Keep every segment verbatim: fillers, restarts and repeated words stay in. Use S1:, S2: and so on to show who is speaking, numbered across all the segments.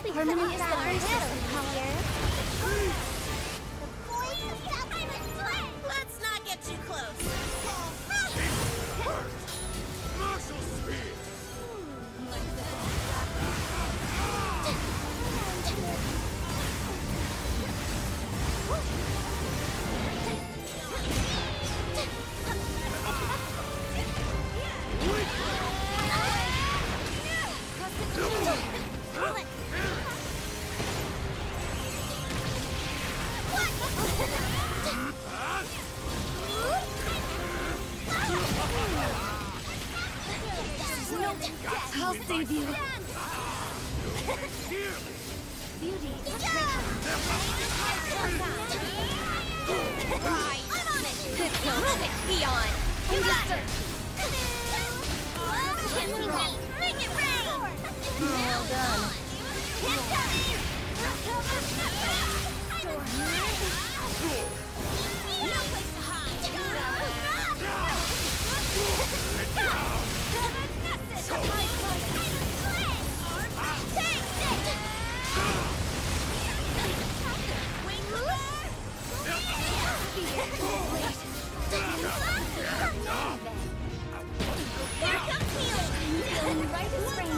S1: be permanent battery system here.
S2: Let's not get too close.
S3: Martial speed!
S1: I'll save you. Beauty is
S2: Right. Good go, sick peon. You got her. Make it rain.
S1: well done.
S2: No place to hide. Here comes healing.
S1: Right as rain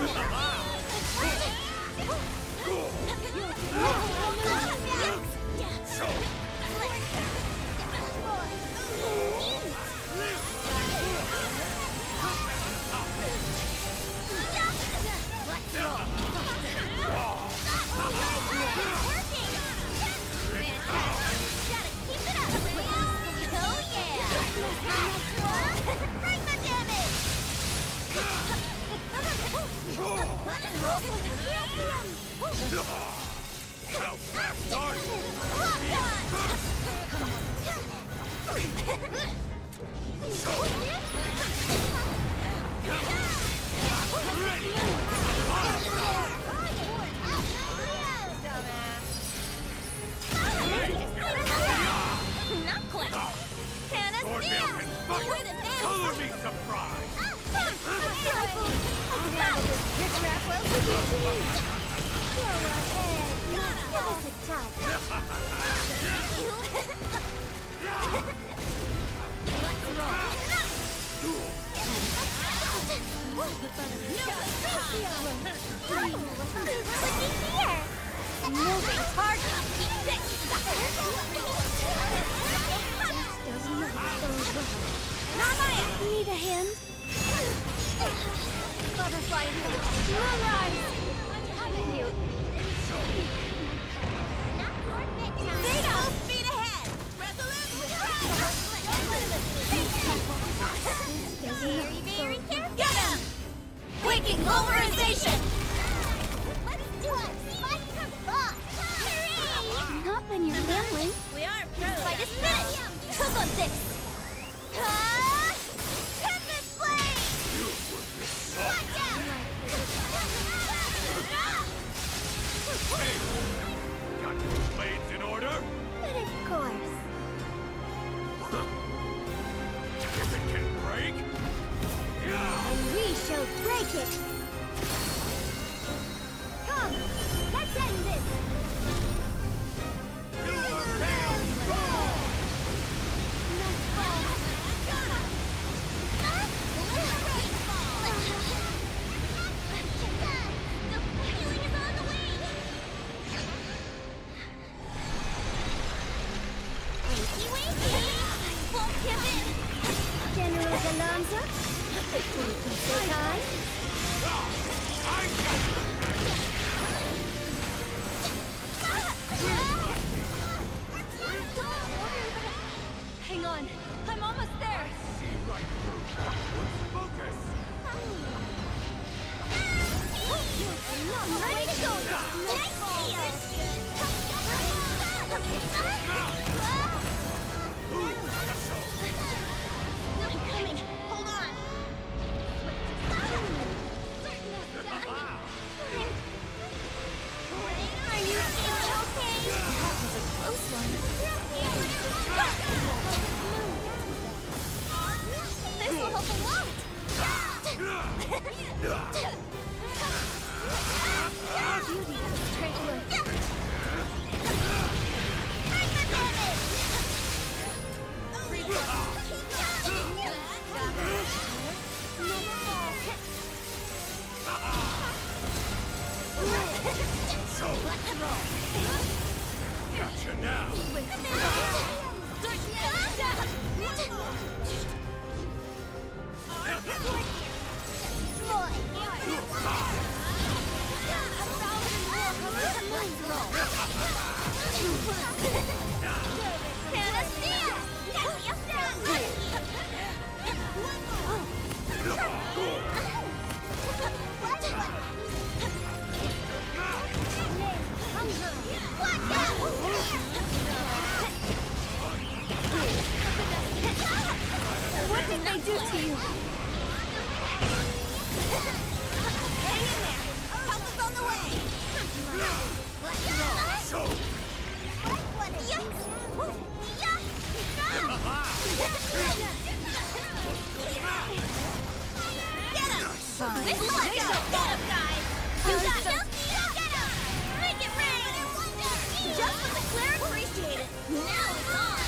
S3: How fast are you? Ready!
S2: Not quite. Hannah,
S3: Scorpion can fuck! Color me surprised!
S1: Your trap will begin to use. Go ahead. Give us a touch. Let's roll. Moving target. Mama, need a hand? Butterfly moonrise. You.
S2: Full speed ahead. Very, very careful. Get him! Waking pulverization. Let's do it. Spike some boss.
S1: Not when you're family.
S2: We are pros. Fight is finished. Cook on this. Ah! Tempest blade. Watch out.
S3: Hey! Got your blades in order?
S1: But of course.
S3: If it can break?
S1: And we shall break it. Come, let's end this.
S3: Silver Tail Roll!
S1: Let's go.
S2: The healing is on the way. Wakey, wakey. Won't give in.
S1: General Gallanza, say hi.
S3: I got you!
S1: Hang on, I'm almost there.
S3: See right through. Focus!
S1: I'm ready to go.
S2: Nice Still coming. Hold on. Are you feeling okay?
S1: That was a close one.
S2: This will help a lot.
S1: Beauty is
S2: Let's go! Get him, guys! You got him! Get him! Make it rain! Just what the Claire appreciated! Now it's on!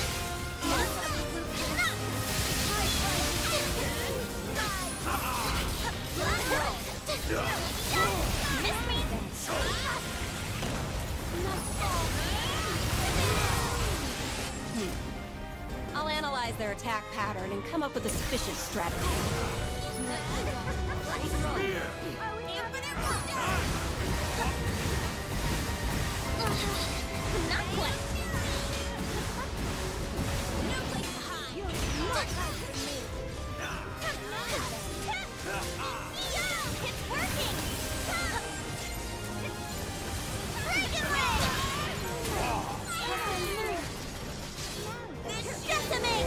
S2: Miss me?
S4: I'll analyze their attack pattern and come up with a sufficient strategy.
S2: Not quite. No place to hide. It's working. Dragon Ray. Decimate.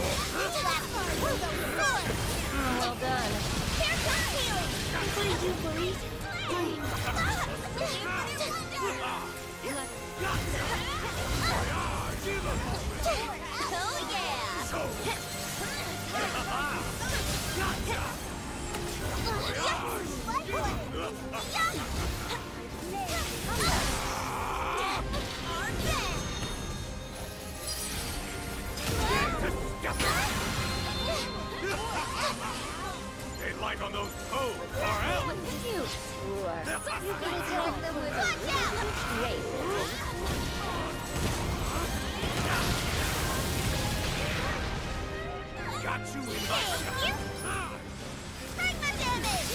S4: Well done.
S2: Here comes healing.
S1: What did you believe?
S2: Oh yeah!
S3: They light on those toes, or else!
S4: Cute.
S2: Watch out!
S4: Great.
S3: Got you in my
S2: Bring the damage!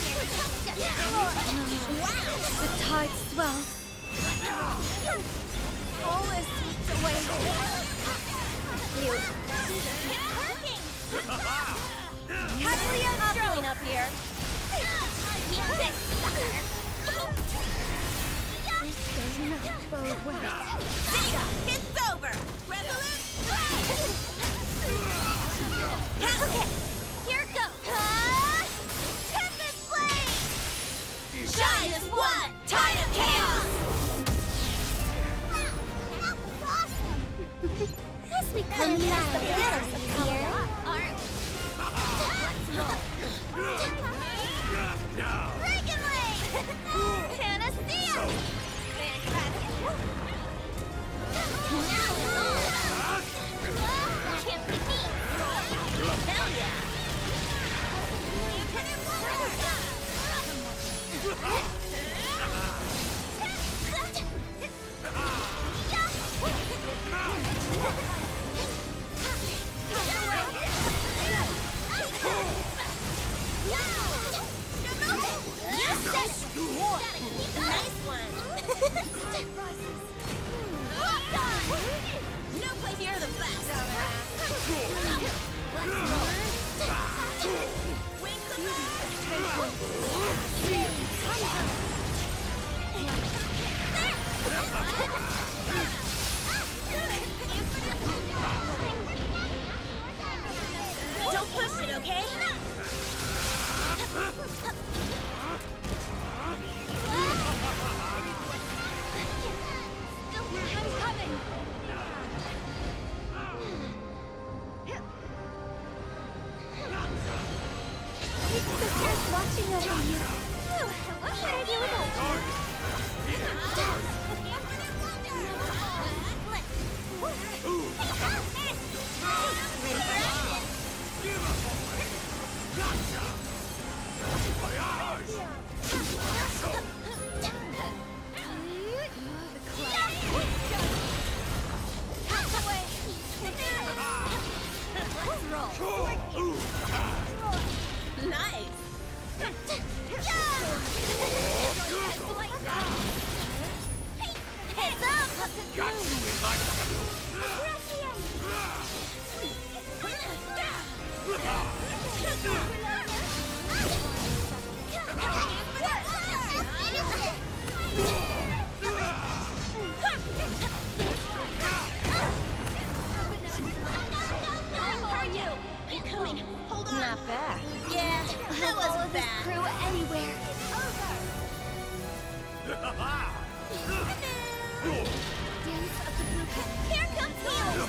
S2: Wow!
S1: The tide swells. All is swept away.
S2: It's working!
S4: Happily clean up here.
S2: Keep this, sucker!
S1: This does not bode well.
S2: Zeta, it's over! Resolute strike! Okay, here it goes! Uh, Tempest Blade! Shine as one! Tide of chaos! That was awesome!
S1: As we come past the pillars of here,
S2: Dragon Ray! Panacea! Now it's on! Can't be beat! Hell yeah! Nice one! No place near the best! Wing the Don't push it, okay?
S1: I'm coming. Sisters watching over you. What should I do without
S2: Nice! Heads up!
S3: Got you in my
S2: Hold on!
S4: Not bad.
S2: Yeah, that wasn't bad.
S1: crew anywhere. Dance of the blue cat.
S2: Here comes healing!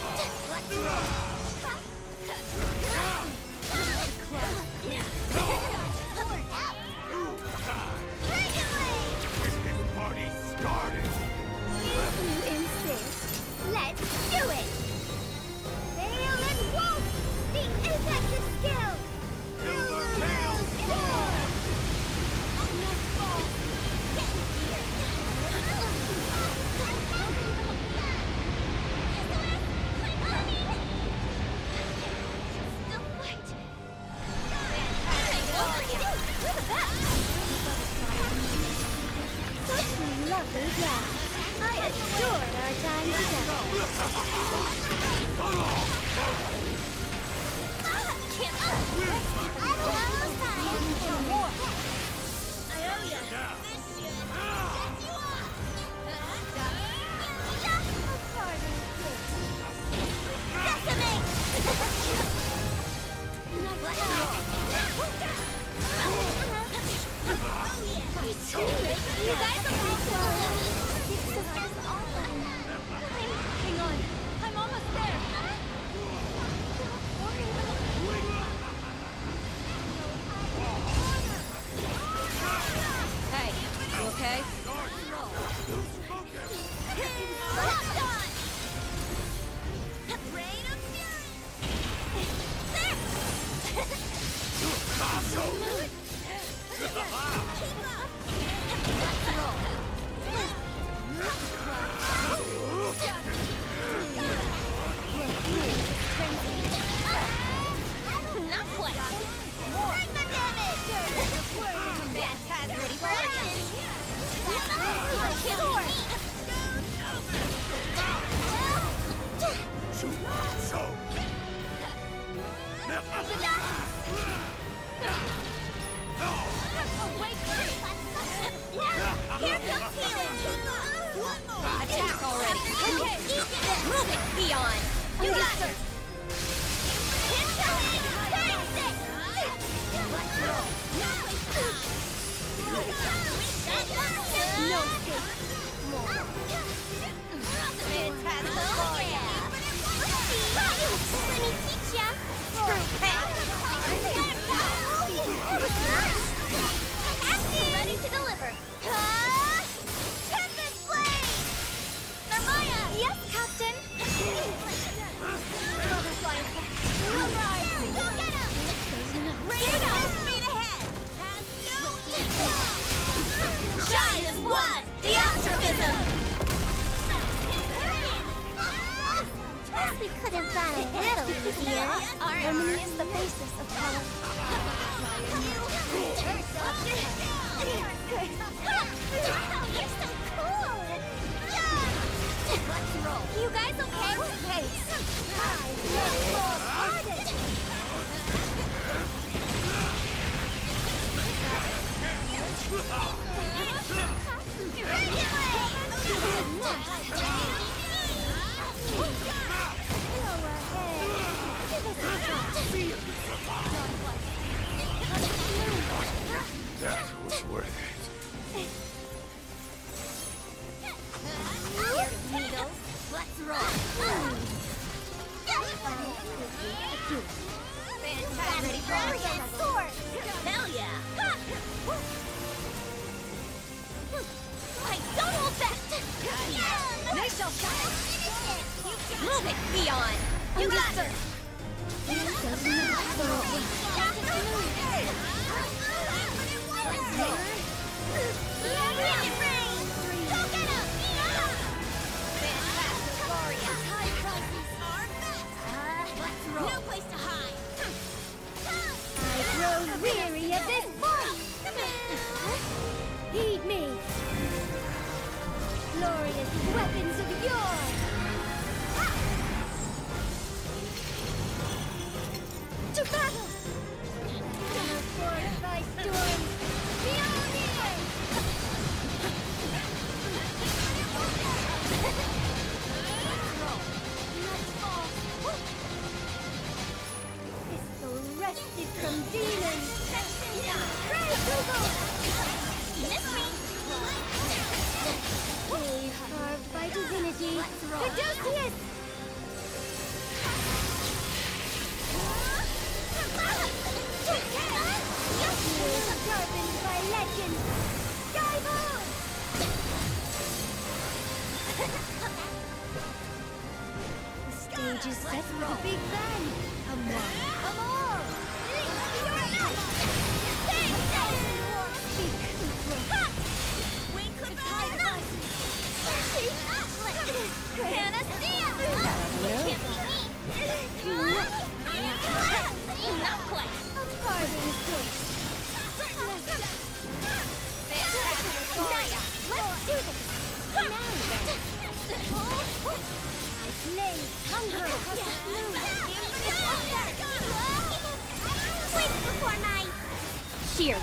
S4: Attack already! Okay, move it, Eon! You got it! No escape! More! Phantasmagoria!
S2: Let me teach ya! Ready to deliver! Tempest Blade! Narmaya! Yes, Captain! Alright! Go get him! Rain up! Speed ahead! Shine as one! The altruism! We could have gone a little easier. Harmony is the basis of power. You're so cool! Let's roll. You guys okay? Hey!
S3: That was worth it.
S2: Needles, let's roll. Fantastic sword. Hell yeah. Hey, don't hold back.
S4: They shall shine! Move it, Eon! You got it!
S2: No place to hide.
S1: I grow weary of this fight! Heed me! Glorious weapons of yore! To battle! Forged by storm! Mjolnir! Pistol wrested from demons! Pray, Google!
S2: Miss me.
S1: Blade carved by divinity! Caduceus! Blade sharpened by legend! Dive on! The stage is set for the big bang! Come on! Come on!
S2: Let's do this! Now then!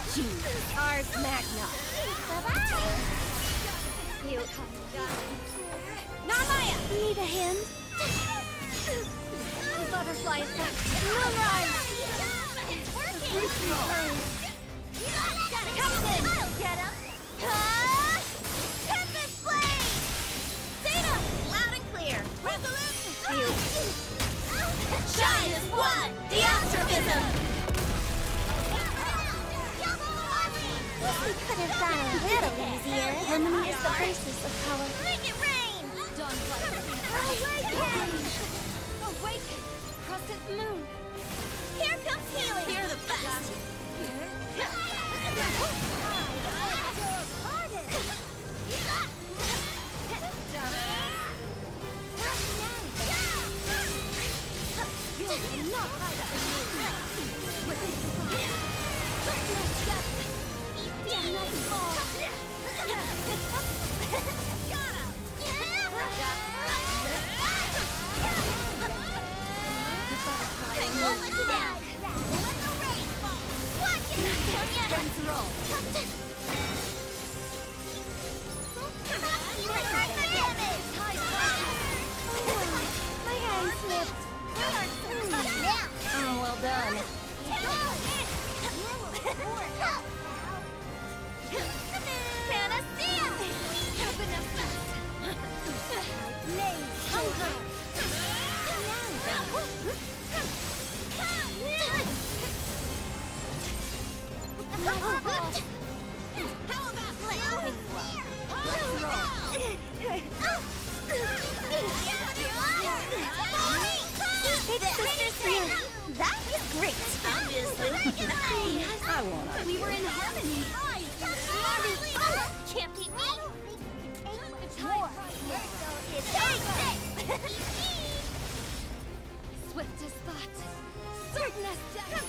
S4: Choose Ars Magna.
S1: Bye-bye.
S4: You. Narmaya!
S1: Need a hand?
S4: Butterfly effect.
S1: Moonrise!
S2: It's working!
S4: Captain!
S2: I'll get him! Ah! Tempest Blade! Zeta! Loud and clear! Resolute! Shine as one! Deoptimism!
S1: We could have gone a little easier. Harmony is the basis of power.
S2: Make it rain!
S1: Awaken!
S4: Awaken! Crescent moon!
S2: Here comes healing!
S4: You're the best!
S1: My hand slipped.
S4: Oh, well done.
S2: Panacea! How about
S1: That is great.
S4: I wanna. We were in harmony.
S2: Can't beat me.
S4: Swift as thought. Certain as death.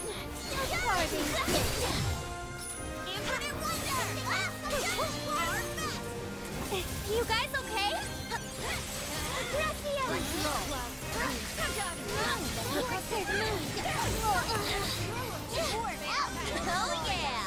S2: Infinite wonder. You guys okay?
S4: Let's roll.
S2: Oh yeah!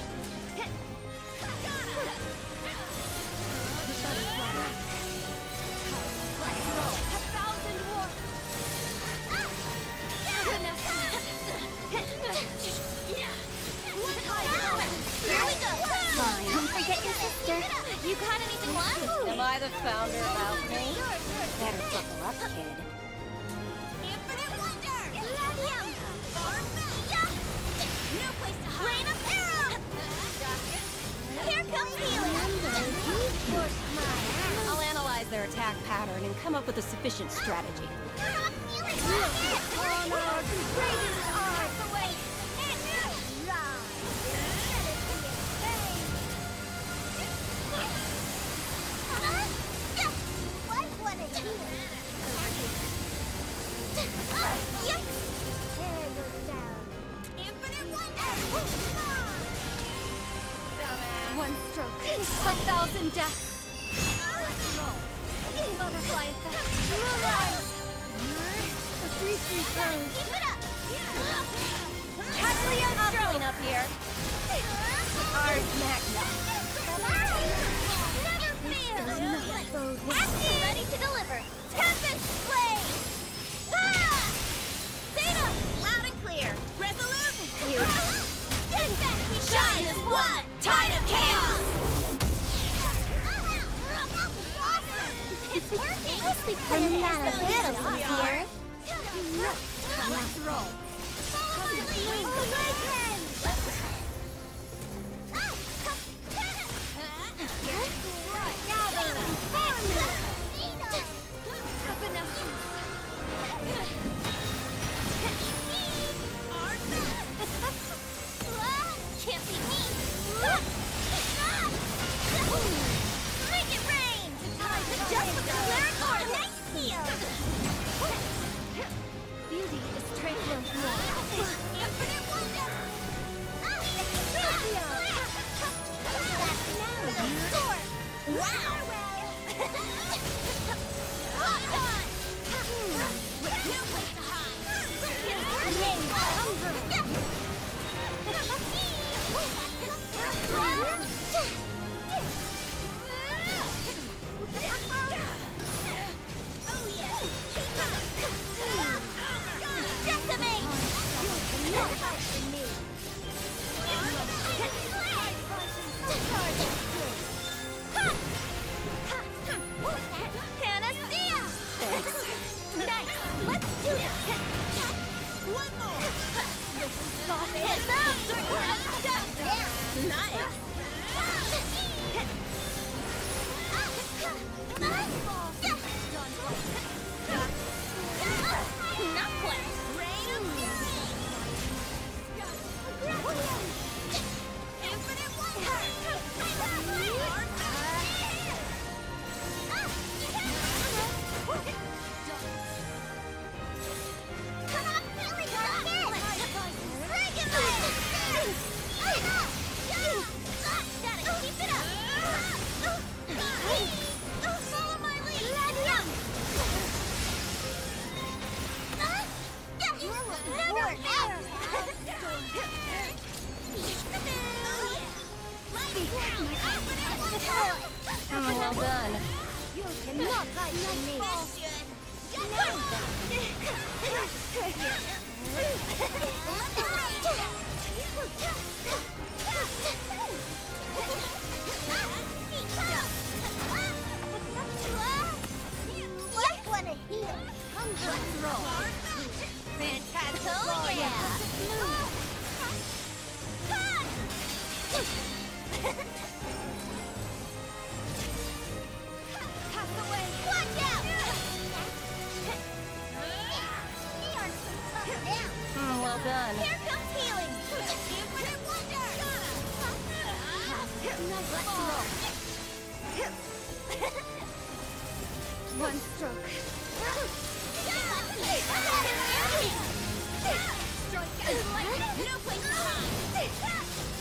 S2: Here we go!
S1: Fine, don't forget your sister.
S2: You got anything left?
S4: Am I the founder of alchemy? Better buckle up, kid.
S2: Infinite wonder! Latium! No place to hide! Rain of arrow! Here comes healing!
S4: I'll analyze their attack pattern and come up with a sufficient strategy. One stroke, a thousand deaths. Butterfly effect.
S1: The three three turns.
S2: Keep it up!
S4: Kathleen, I'll clean up here. Ars Magna.
S2: Never fail! Acting! Ready to deliver! Tempest Blade! Ah! Zeta! Loud and clear! Resolute! Shine as one! Tide of chaos! It's working!
S1: We could have gone a little easier.
S4: Let's roll.
S2: Can't beat me! Make it rain! Just with the lyric or nice heal!
S4: Beauty is tranquil.
S2: Infinite wonder!
S4: Oh, well done.
S1: You cannot hide from me.
S2: Just wanna heal. Let's roll. Fantastic. Oh, yeah. Pass away. Watch out.
S4: Mm, well done.
S2: Here comes healing. Infinite wonder. Let's roll.
S1: One stroke.
S2: No place to hide.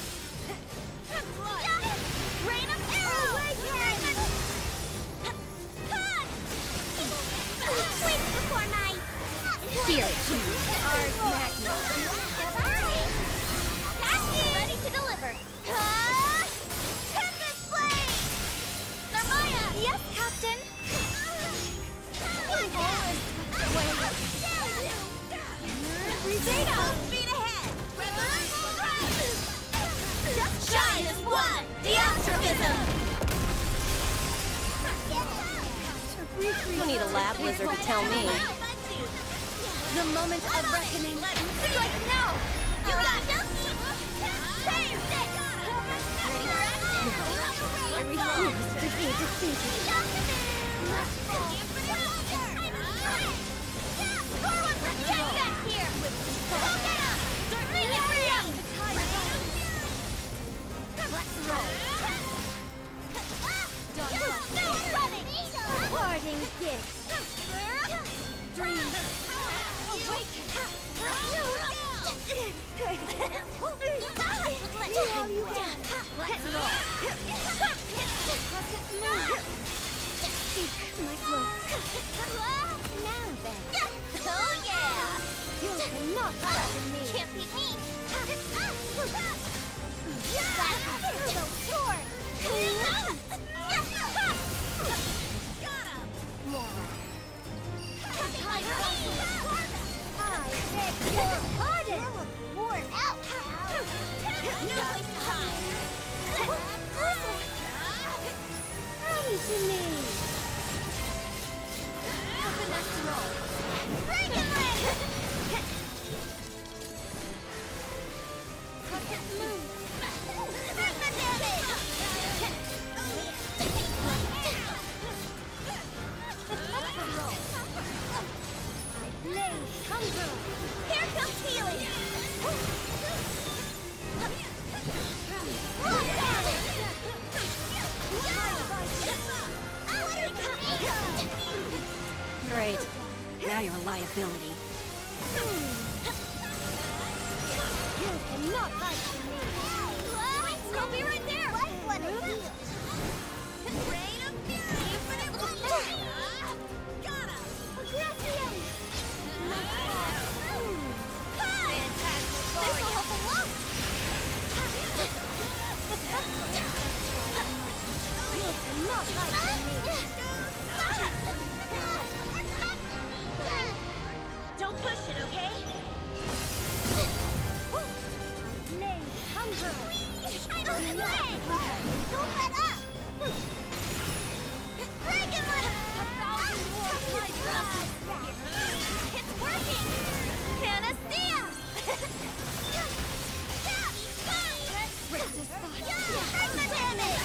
S2: Rain of arrows. Wait before my
S4: Fear choose.
S2: Art Magna. Ready to deliver. Tempest Blade. Narmaya.
S1: Yes, Captain.
S2: Zeta! Full speed ahead! Just shine as one! The altruism!
S4: You don't need a lab wizard to tell me.
S1: The moment of reckoning.
S2: Strike now! You got this! Save it!
S1: I refuse to be defeated.
S2: Forward, protect back here! Let's roll! Still running!
S1: Parting gift. Dream.
S2: Awaken!
S1: All you can.
S2: Let's roll!
S1: Seek my cloak. Now then.
S2: Oh yeah!
S1: You cannot hide from me.
S2: Can't beat me! Turbo sword! Got him!
S1: More.
S2: I
S1: beg your pardon.
S2: worn out! No place to hide!
S1: Come to me.
S2: Let's roll! Dragon Lance!
S1: Move.
S2: Sigma damage!
S1: Blaze hunger.
S2: Here comes healing!
S4: Great. Now you're a liability.
S1: You cannot hide from me.
S2: I'll be right there! Rain of Fury! Infinite wonder! Got him! Aggressive! Fantastic! This'll help a lot! Don't let up! Dragon It's working! Panacea! Dragon damage!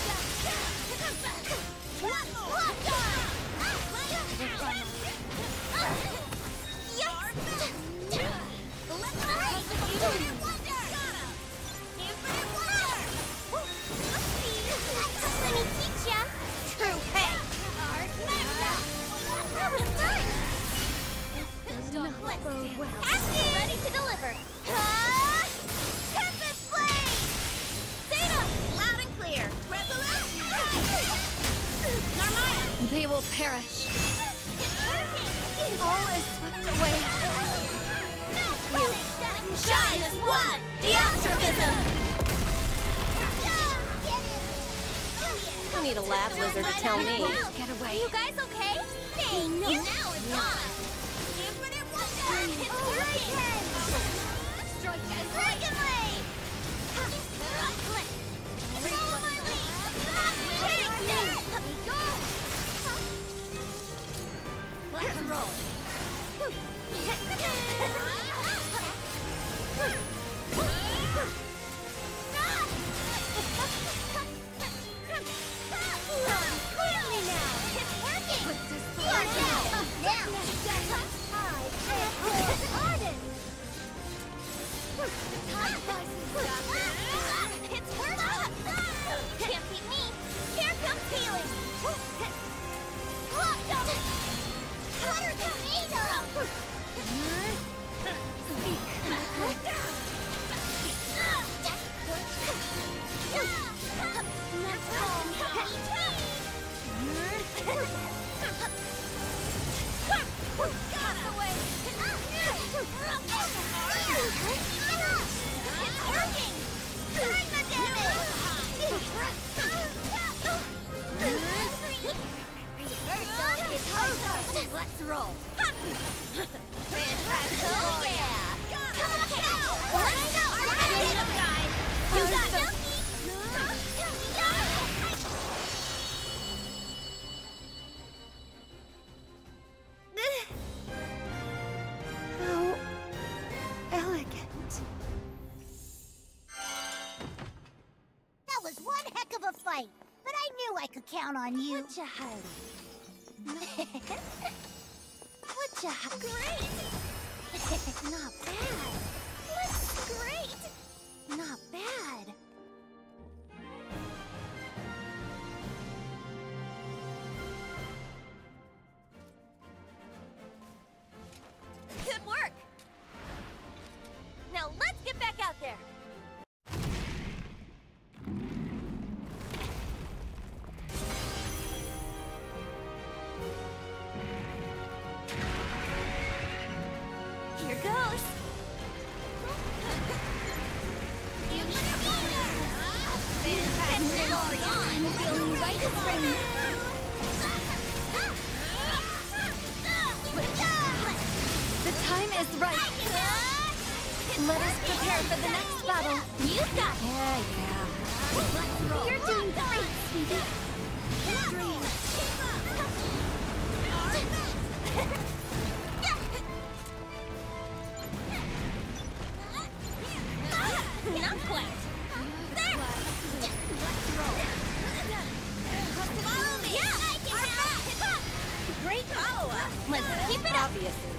S2: Let me teach ya! True pay! That was fun! Active! Ready to deliver! Ah! Tempest Blade! Zeta! Loud and clear! Resolute! Narmaya!
S4: They will perish.
S2: It's working!
S4: All is swept away.
S2: You shine as one! The altruism!
S4: I need a lab lizard to tell me.
S2: Get away. Are you guys okay? Hey, no. Now it's on. Infinite wonder. It's working. Strike as Dragon Blade. Follow my lead. Take this. Go. Let's roll. Clearly now! It's working! You are down! Now! Arden! It's working! Can't beat me! Here comes healing! Water tornado! Let's roll. Fantastic! Oh yeah! Let's go! Guys! You got it!
S1: How elegant.
S2: That was one heck of a fight, but I knew I could count on you.
S1: Whatcha hiding?
S2: Whatcha great! Not bad. What's great? Not bad.
S4: Good work. Now let's get back out there. Here goes.
S2: Fantastic! I'm feeling right as rain.
S4: The time is right. Let us prepare for the next battle.
S2: You got it!
S4: Yeah, yeah.
S2: You're doing great, sweetie.
S4: Not quite.
S2: There! Follow me! Yeah! I can have it!
S4: Great follow-up. Let's keep it up. Obviously.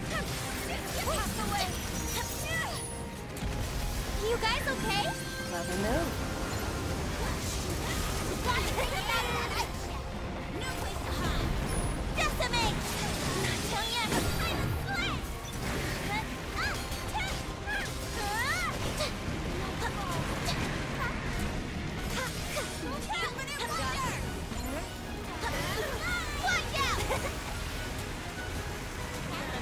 S2: You guys okay?
S4: Clever move.
S2: No place to hide. Decimate! Not done yet. I'm a slit! Watch out!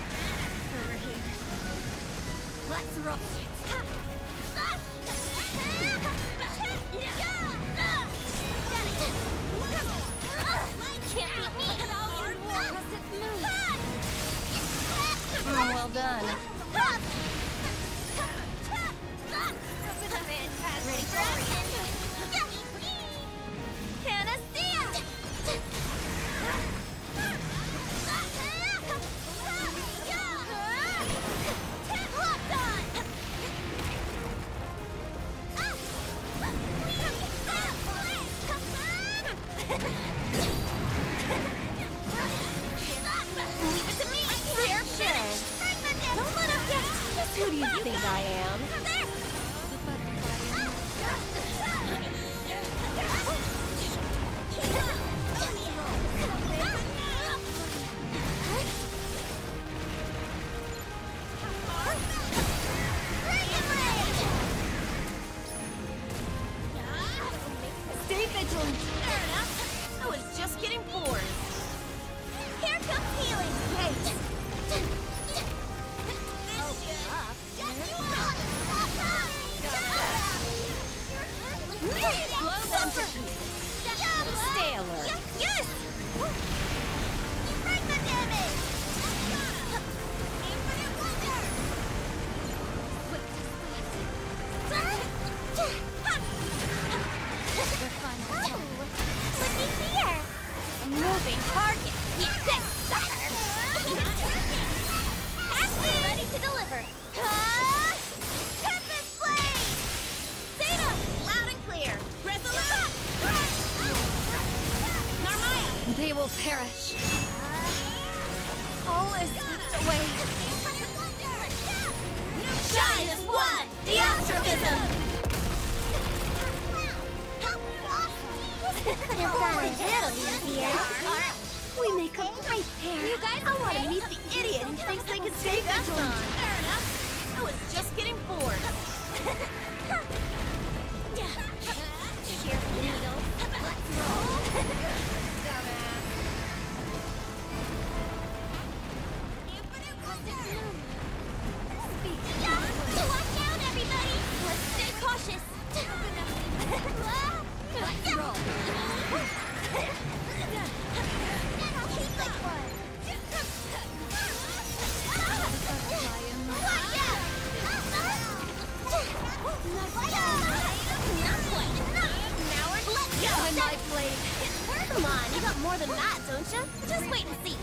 S2: Leave it to me! They're finished! Don't let him get...
S4: Who do you think I am?
S2: Stay vigilant! Fair enough. I was just getting bored. Here comes healing! Wait!
S4: Blow them to pieces. Stay alert.
S2: Yes! Break the damage! Infinite wonder! Looky here!
S4: A moving target.
S2: Eat this, sucker! Ashley, ready to deliver. Ah! Tempest Blade! Zeta, loud and clear. Resolute! Narmaya!
S4: They will perish. All is swept away.
S2: Shine is one! The Astrovism!
S1: Could have gone a little easier.
S4: We make a great pair.
S2: You guys, I want to meet the idiot who thinks they can stay vigilant. Fair enough. I was just getting bored.
S1: Cheerful needle. Let's roll.
S2: Watch out, everybody! Let's stay cautious.
S4: Let's roll. When I played.
S2: Come on, you got more than that, don't you? Just wait and see.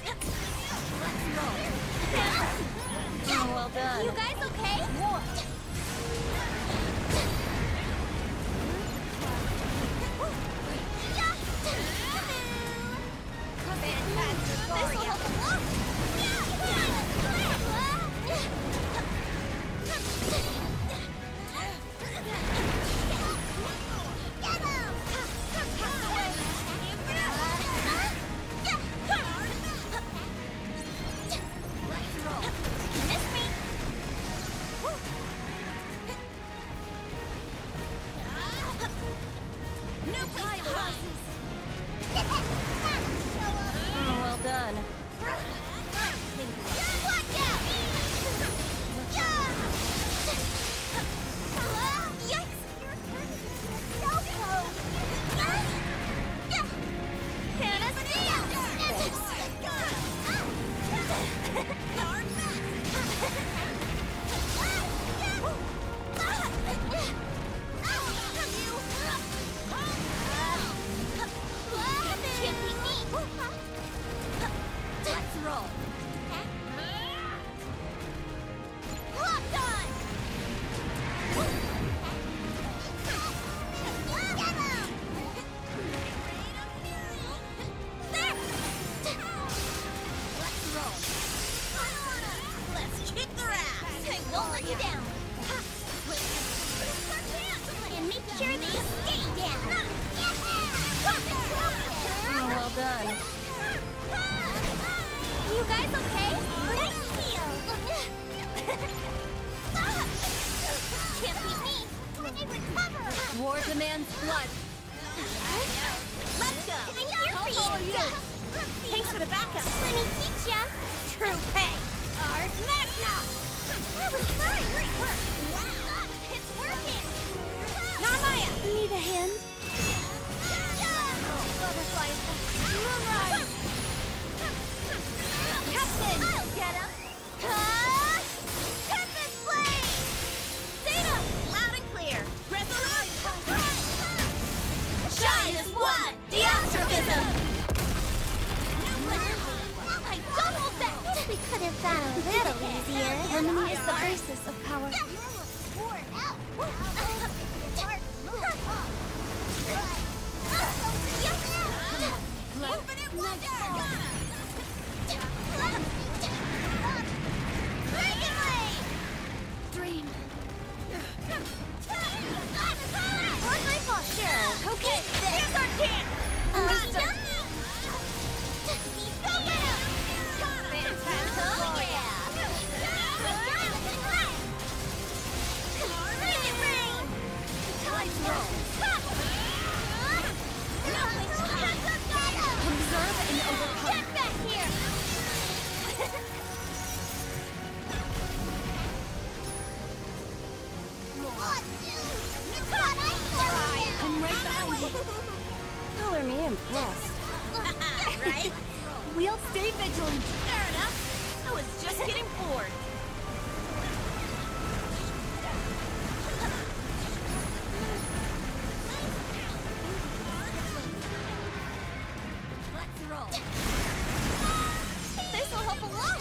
S4: Oh, well done.
S2: You guys okay? This'll help a lot. Get him! Miss me! No time passes!
S4: Oh, well done.
S2: Watch out! Yikes! So close! Panacea! Can't beat me!
S4: Let's roll.
S2: Locked on! Get him! There! Let's roll. Let's kick their ass! I won't let you down! And make sure they stay down!
S4: Oh, well done.
S2: You guys okay? Nice heal! Can't beat me! When I recover!
S4: War demands blood.
S2: Let's go! I'm here for you! Thanks for the backup! Let me teach ya! True pay! Ars Magna! That was fun! Great work! Wow! It's working! Narmaya!
S1: Need a hand?
S2: Butterfly effect! Moonrise! Captain! I'll get him! Ah! Tempest Blade! Zeta! Loud and clear! Resolute! Shine is one! The Astrovism! I doubled that!
S1: We could have gone a little easier.
S4: Harmony is the basis of power.
S2: Yeah.
S1: joint.
S2: Fair enough. I was just getting bored. Let's roll. This will help a lot.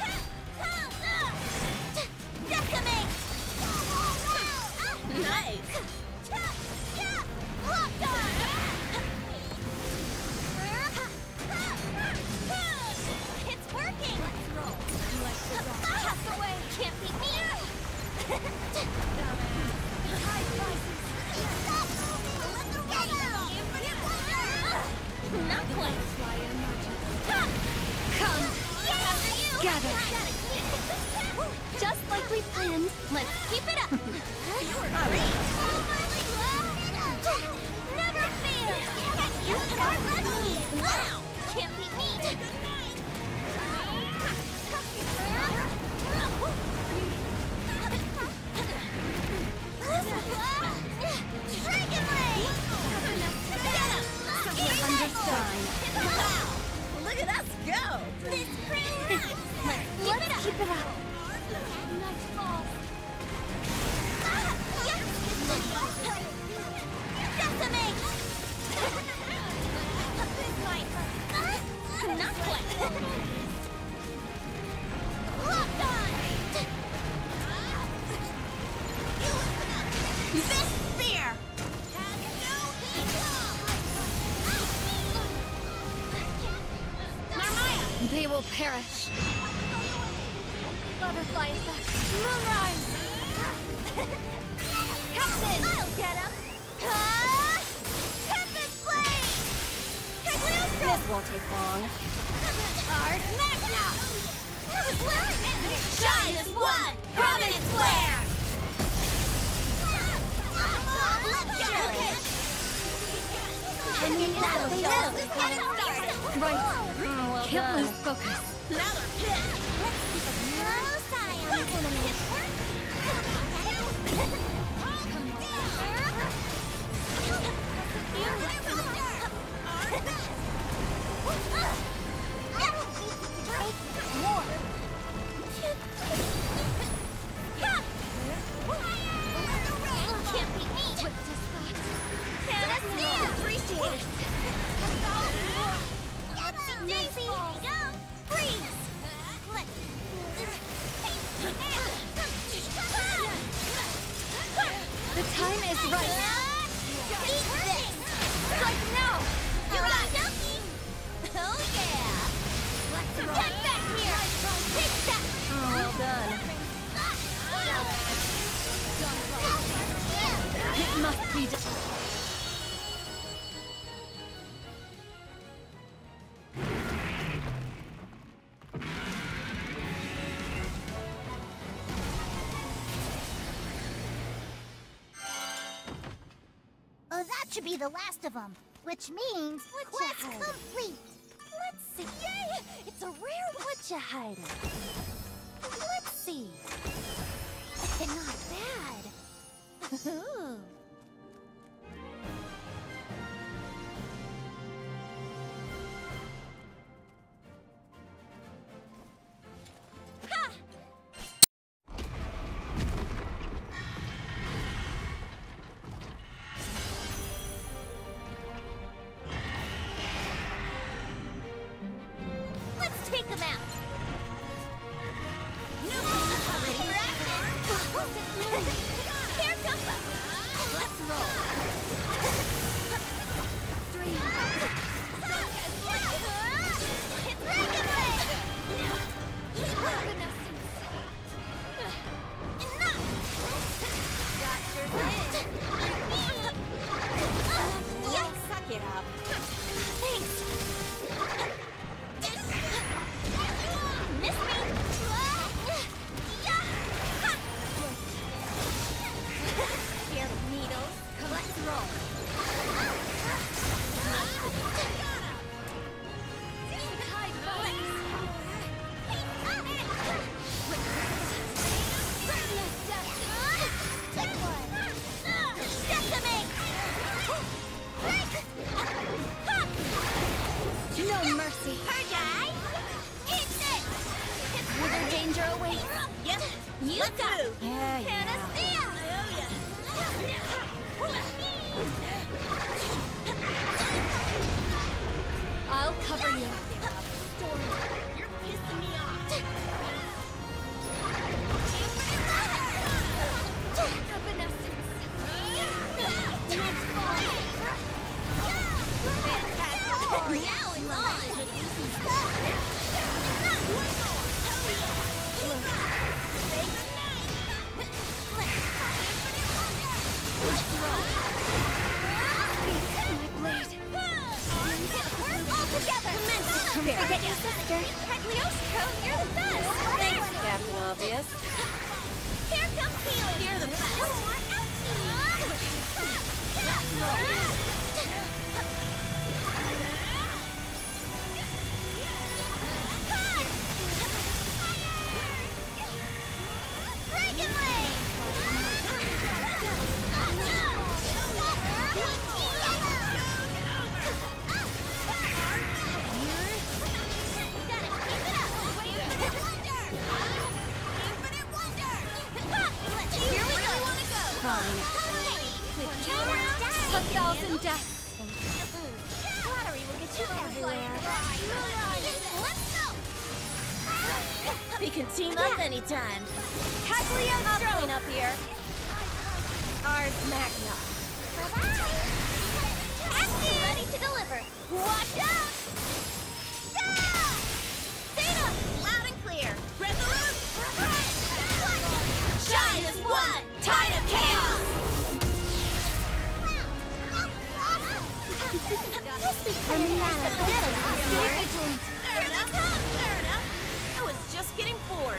S2: Decimate. Nice. Locked on. It's working. Let's roll. You like the rock? Pass away. Can't beat me. High prices. Not quite. Come. After you.
S1: Gather. Just like we planned.
S2: Let's keep it up. You were great. Never fail. You are lucky. Wow. Can't beat me. Dragon Ray.
S1: Understand.
S2: Wow. Look at us go. This pretty nice. Let's keep it up.
S1: Keep it up.
S2: Nightfall. Decimate. This might hurt. Not quite. Locked on. This spear has no Narmaya.
S1: They will perish. Butterfly effect. Moonrise.
S2: Captain! I'll get him! Ah! Tempest Blade!
S1: This won't take long.
S2: Art Magna! Shine as one! Prominence Flare!
S1: Can you
S2: That'll
S1: battle?
S2: show! Let's get it started!
S1: Right.
S2: Mm, well
S1: Can't
S2: done.
S1: lose focus.
S2: Now they're pissed! Let's keep a close eye on this enemy.
S1: The time is right.
S2: Eat this! Like no! You got Donkey! Oh yeah! Let's roll! Get back here! Take that!
S1: Oh, well done. It must be done.
S2: Oh, that should be the last of them, which means quest complete. Let's see. Yay! It's a rare Witcha hider. Let's see. Not bad. Ooh. Ha! Let's take them out. No, already for action. Here comes Forget your sister. Cagliostro, you're the best.
S4: Thanks, Captain Obvious.
S2: Here comes healing. You're the best. Dragon Lane!
S4: Fine. A thousand deaths.
S2: Flattery will get you everywhere. Let's go!
S4: We can team up anytime. Cagliostro up here. Ars Magna.
S2: Active! Ready to deliver. Watch out! Down! Zeta! Loud and clear. Resolute!
S4: Shine as one! Tide of chaos!
S2: Fair enough.
S4: Fair enough. Fair enough. I was just getting bored.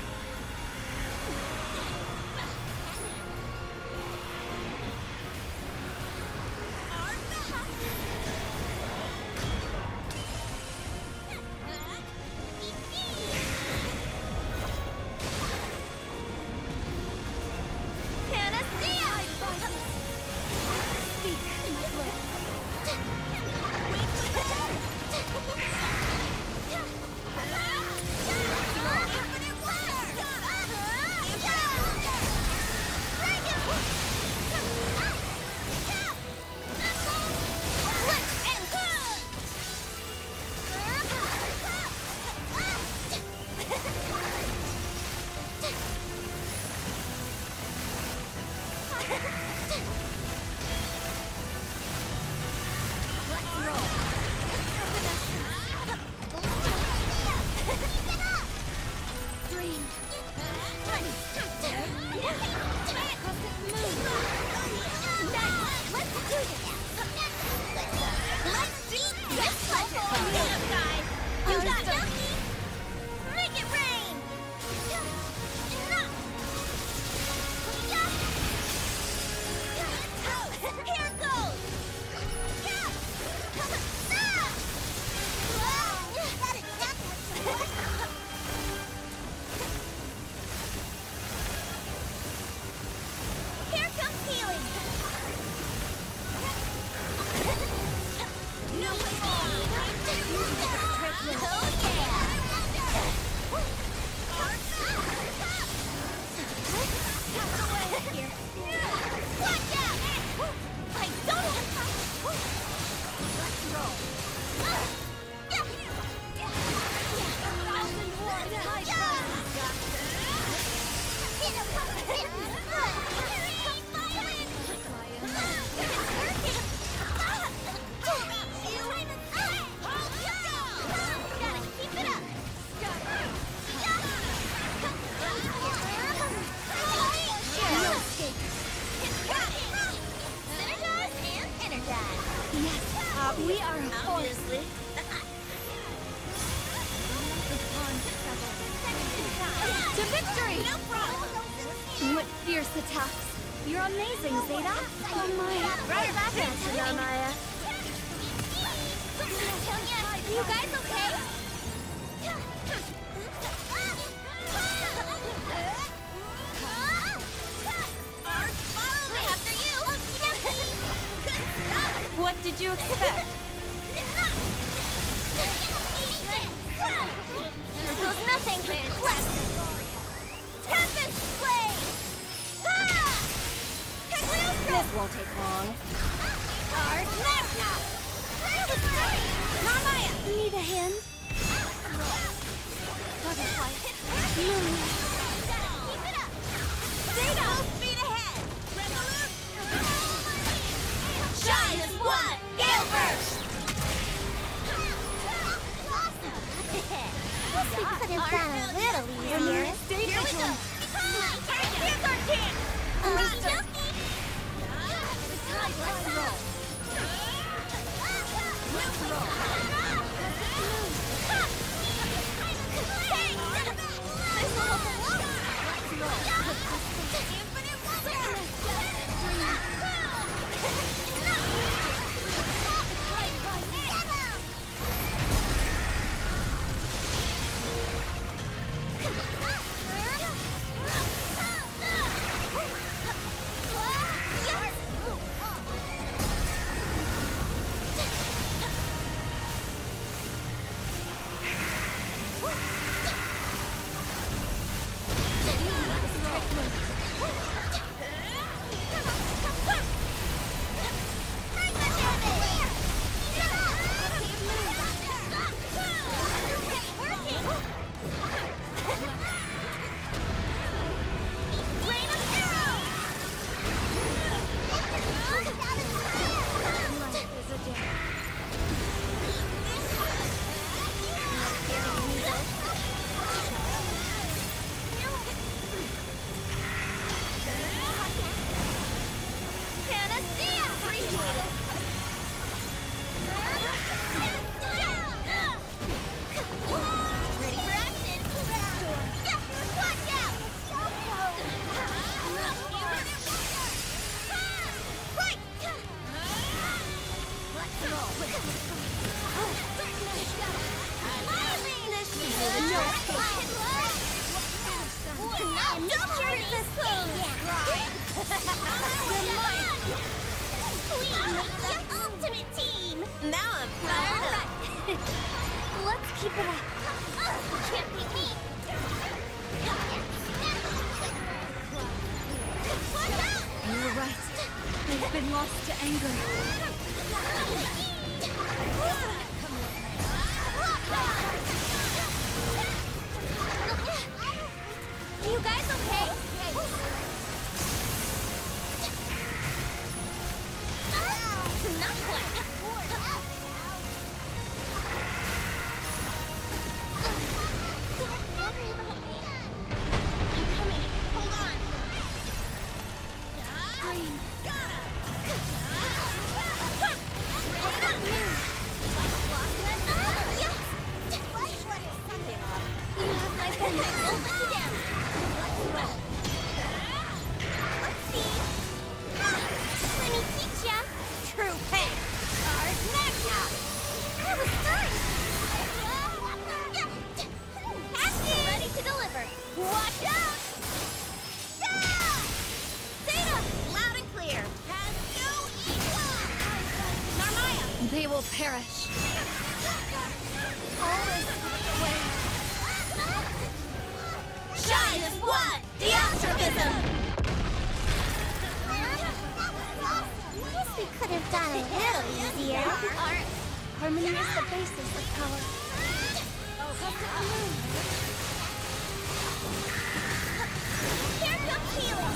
S2: We are
S4: Obviously.
S2: to victory!
S4: No problem.
S2: What fierce attacks! You're amazing, Zeta! Oh my!
S4: Right back at you, Maya.
S2: You guys okay?
S4: What did you expect?
S2: Here goes nothing! Let's... Tempest Blade!
S4: This won't take long.
S2: Ars Magna! Maya! Need a hand? Butterfly. Moon. Keep it up! Zeta! Full speed ahead! Resolute!
S4: Shine as one! Gale burst!
S2: We could have done a little easier.
S4: Stay vigilant.
S2: Here's our chance! Ultimate team!
S4: Now I'm fired up.
S2: Let's keep it up. Can't beat me.
S1: You're right. They've been lost to anger.
S2: You guys okay? Not quite. I'm coming. Hold on. Green. Got him. Yes. You have my pen. I'll let you down. Let's roll. Let's see. Let me teach ya.
S4: True pain. Ars Magna.
S2: That was fun. Active. Ready to deliver. Watch out. Stop.
S4: Zeta, loud and clear.
S2: Has no equal.
S4: Narmaya.
S1: They will perish.
S4: Shine as one. Deontrism.
S2: Guess we could have done a little easier.
S1: Harmony is the basis of power.
S2: Here comes healing.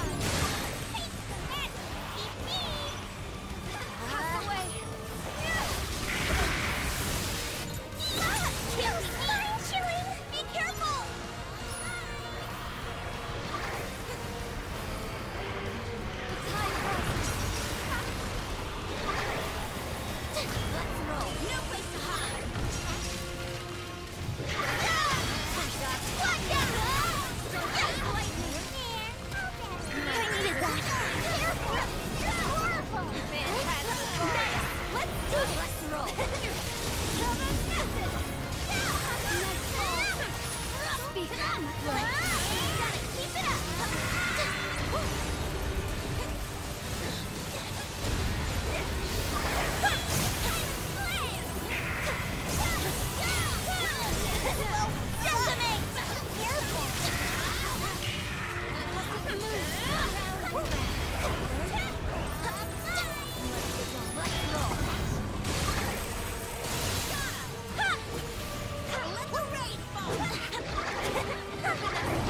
S2: Be careful! Let's roll. No place to hide. Watch out! I needed that. Careful! You're horrible! Fantastic! Let's do it! Let's roll. Speak up! Gotta keep it up! Let's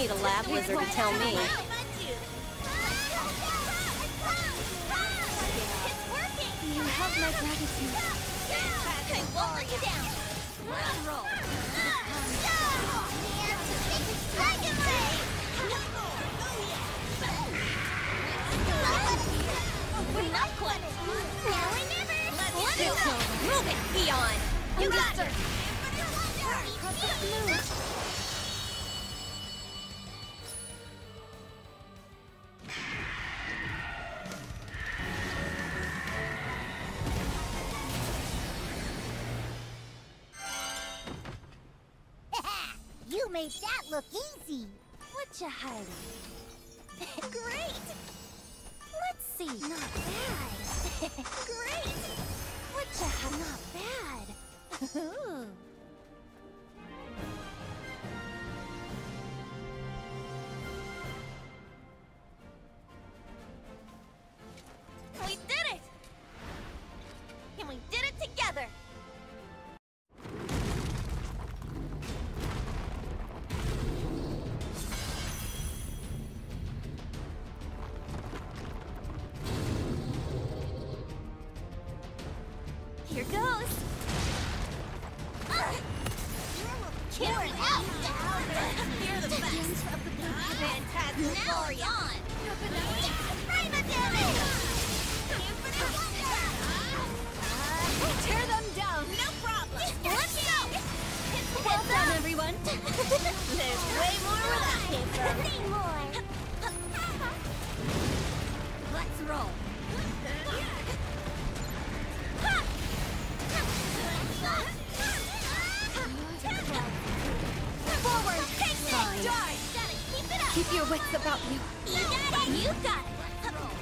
S4: need a lab wizard to tell me.
S1: You have my gratitude.
S2: I won't let you down. Let's roll. Not quite. Now or never. Let's do it. Move it, Peon. You got it.
S1: You made that look easy. What's your hiding?
S2: Great.
S1: Let's see. Not bad.
S2: Great.
S1: What's your hi- Not bad. Ooh.
S2: We did it! And we did it together! Here goes! Uh, Carry out! You're the best! Phantasmagorion! Prima damage!
S4: Tear them down!
S2: No problem! Let's go!
S4: Well done, everyone!
S2: There's way more where that came from.
S1: Say more.
S2: Let's roll. Forward! Take
S4: Fine.
S2: it! Die! Gotta keep it up!
S4: Keep your wits about you.
S2: You got it! You got it! Let's roll.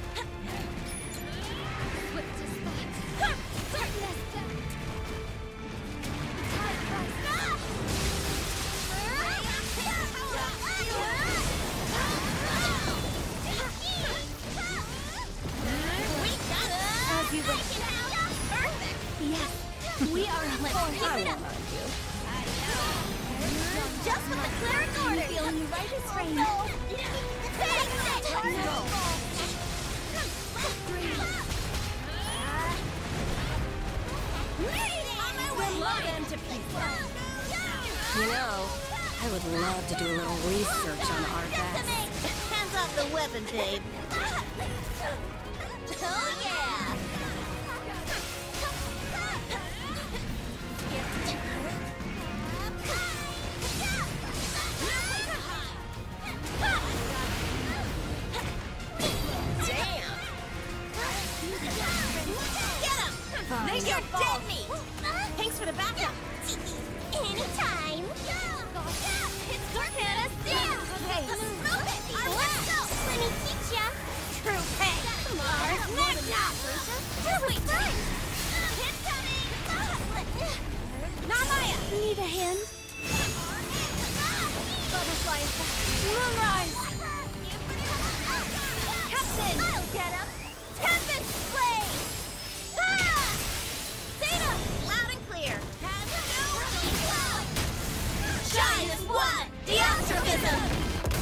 S4: As you wish.
S2: Perfect!
S4: Yes, we are
S2: Let's
S4: for
S2: keep
S4: I
S2: it
S4: will
S2: up.
S4: mind you.
S2: Just what the cleric ordered!
S4: Feeling you right as rain.
S2: Take it!
S4: Let's roll.
S2: On my way!
S4: Blow them to pieces. You know, I would love to do a little research on Argas.
S2: Hands off the weapon, babe. Oh, yeah! Damn! Get him!
S4: Fine.
S2: You're dead meat! Thanks for the backup!
S1: Anytime.
S2: It's Hannah down!
S1: Hey.
S2: Move it! Let's go!
S1: Let me teach ya.
S2: True pay! Mars Magna! Sweet! Incoming! Namaya!
S1: Need a hand?
S2: Butterfly effect! Moonrise! Captain! I'll get him! Tempest Blade! Ah! Zeta! Loud and clear! Has no Shine as one! Deontrophism!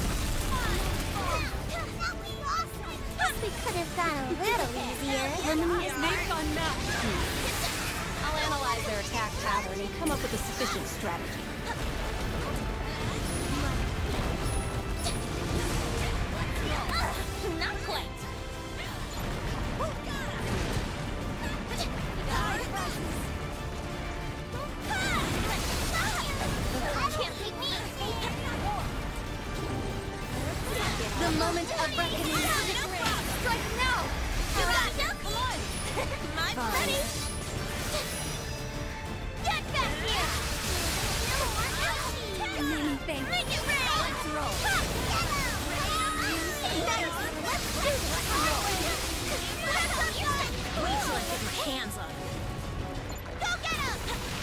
S1: We could have gone a little easier.
S4: Enemies make on map. I'll analyze their attack pattern and come up with a sufficient strategy.
S2: Not quite. Can't beat me.
S4: The moment of reckoning.
S2: Strike now. You got it. Come on. I'm
S4: Fine.
S2: ready. Get back here.
S4: Many thanks.
S2: Make it rain. Let's roll. Nice. Let's do this. Let's roll. Wait till I get my hands on it. Go get him.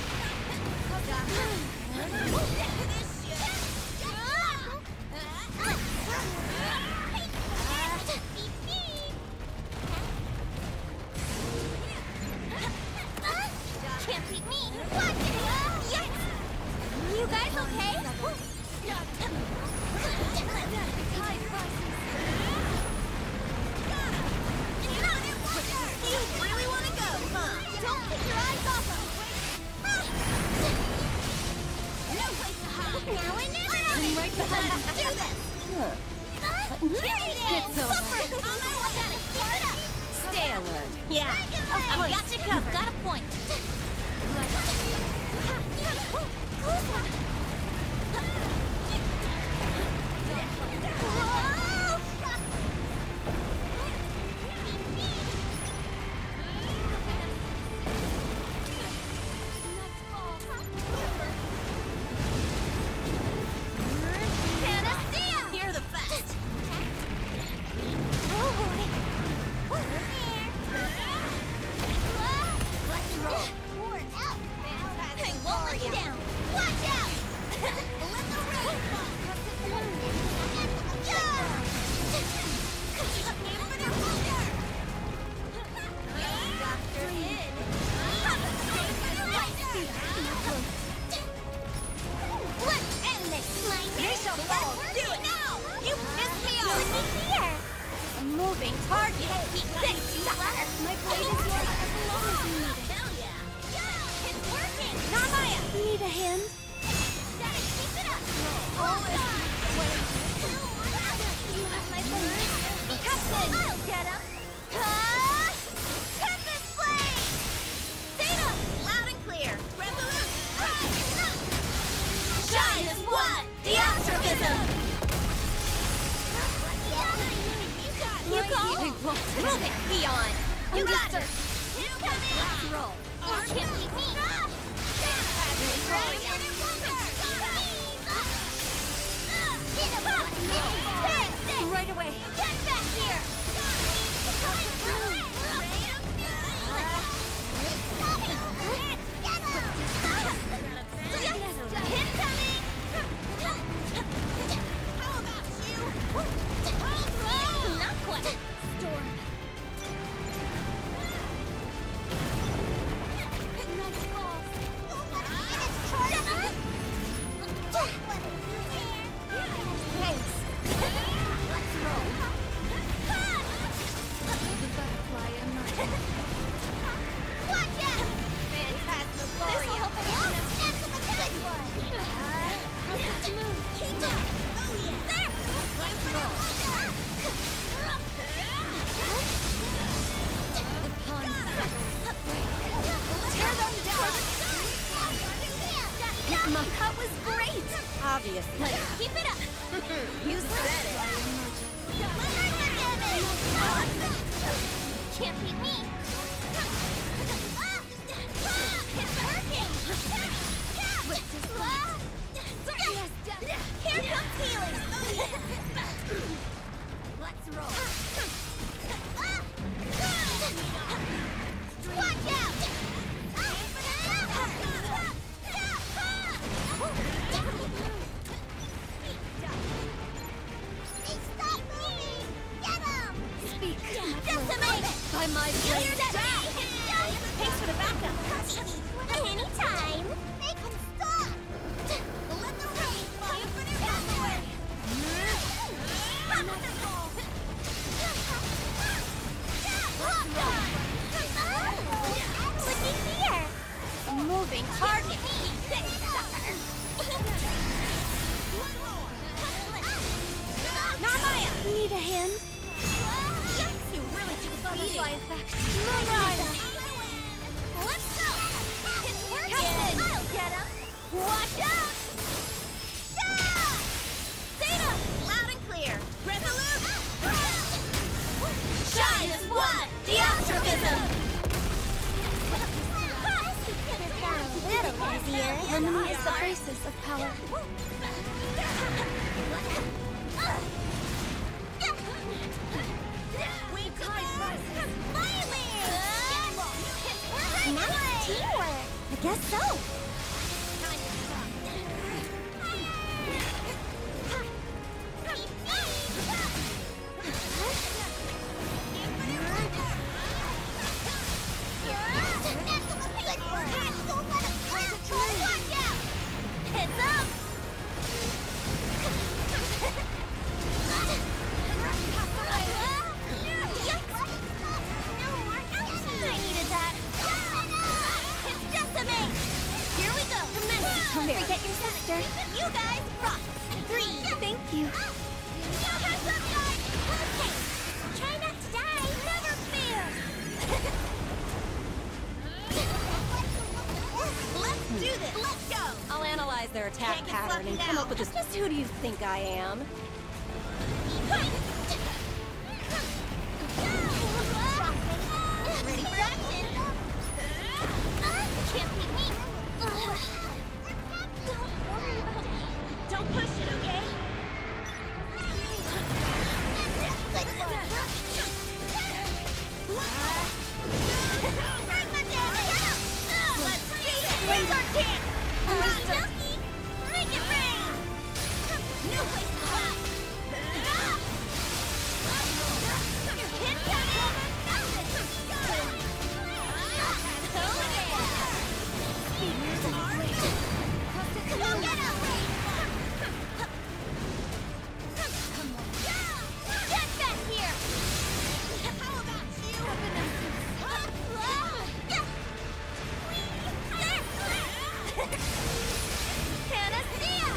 S2: Can't beat me. What? Yes. You guys okay? You really want to go, huh? Don't take your eyes off him! No place to hide! Now and now!
S4: I'm right behind you.
S2: Do this! Here it is!
S4: It's over.
S2: Suffer! On my way! Gotta keep it up!
S4: Stay alert. Yeah.
S2: I've got you covered. Got a point. You're the best. Let's roll. Hey, won't let you down. Watch out! Let the rain fall. Doctor in. Let's end this.
S4: They shall fall.
S2: Do it now. You pissed me off. Here.
S4: A moving target.
S2: This sucker.
S4: My blade is yours as long as you need it.
S2: Hell yeah. It's working.
S4: Narmaya, need a hand?
S2: Gotta keep it up.
S4: Oh,
S2: You have my bird. Captain. I'll get him. Ah! Tempest Blade. Zeta, loud and clear. Resolute. Shine as one. The Astrophism. You go.
S4: Move it. Beyond.
S2: You got
S4: Understood.
S2: it. You come in.
S4: Let's roll.
S2: Or can't beat me.
S4: Right away.
S2: Get back here. Incoming. How about you? Not quite. Storm. Nice ball.
S4: Thanks.
S2: Let's roll.
S4: The butterfly in my
S2: Watch out! Phantasmagoria. That's a good one. Keep up. Oh yeah. There. Let's roll.
S4: Tear them down. My cut was great. Obviously.
S2: Keep it up.
S4: You said it.
S2: Can't beat me. It's working. Here comes healing. Let's roll. Watch out. Stop moving. Get him.
S4: Speak.
S2: Decimate it.
S4: By my blade.
S2: Thanks for the backup. Anytime. Make him stop. Let the rain fall. Looky here.
S4: A moving target.
S2: Narmaya.
S4: Need a hand?
S2: You really do
S4: Butterfly effect.
S2: Narmaya. Let's go. It's working. I'll get him. Watch out. Yeah! Zeta, loud and clear. Resolute. Shine as one. The Astrophism.
S4: Harmony is the basis of power.
S2: We tied forces. Nice teamwork.
S4: I guess so.
S2: Heads up!
S1: sister.
S2: You guys rock. Three.
S1: Thank you.
S2: Okay. Try not to die. Never fear. Let's do this. Let's go.
S4: I'll analyze their attack
S2: Can't get
S4: pattern and
S2: lucky
S4: come
S2: now.
S4: up with just, just who do you think I am?
S2: Ready for action? Can't beat me. Don't worry about it. Don't push it, okay? Break my damage! Let's do this! Where's our chance? Make it rain! No place to hide! Hit coming! Go get him! Get back here! How about you? Panacea!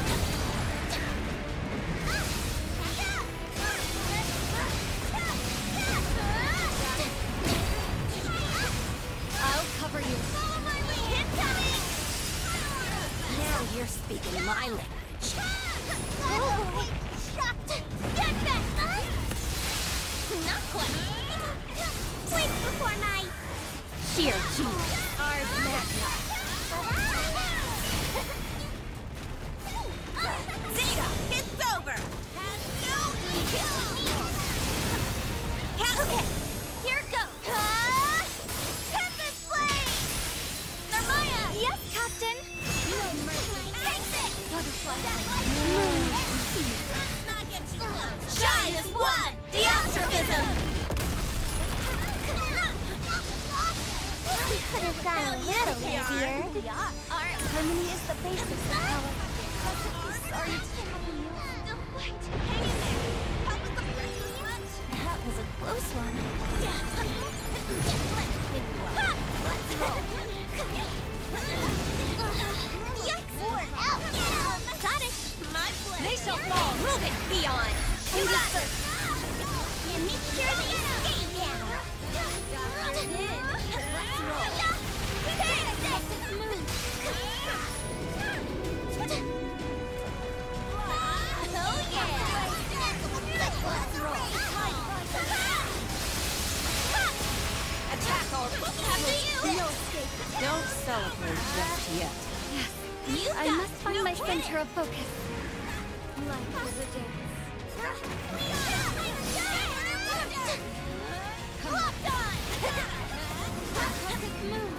S4: I'll cover you.
S2: Follow my lead! Hit coming!
S4: Now you're speaking my language.
S2: Oh, shocked! Get back! Not quite. Wait before my
S4: Sheer genius. Ars Magna.
S2: Zeta, it's over. Okay, here goes. Tempest Blade. Narmaya.
S1: Yes, Captain.
S2: Takes it. Shine as one. The altruism.
S1: We could have gone a little easier. Harmony is the basis of power. Sorry to trouble you.
S2: Don't fight. Hang in there. Help with the first much.
S1: That was a close one.
S2: Let's roll. Yikes! Out! Got it! My play!
S4: They shall fall. Move it, Beyond.
S2: You got it! You need to hear the escape now! Let's roll! Move! Oh yeah! Let's roll!
S4: Attack all.
S2: After you!
S1: No escape.
S4: Don't celebrate just yet.
S2: You
S1: I
S2: got
S1: must find
S2: no
S1: my
S2: chance.
S1: center of focus. Life is a dance.
S2: Locked on!
S1: Perfect move.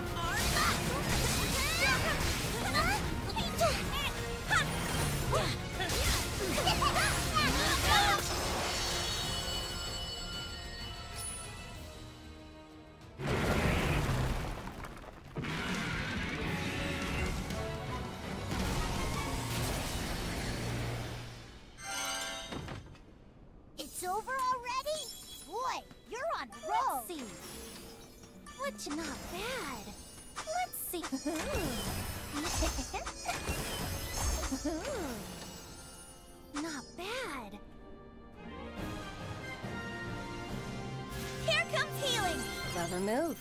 S2: It's over already? Boy, you're on a roll.
S1: Let's see.
S2: Which not bad. Let's see. Not bad. Here comes healing.
S4: Clever move.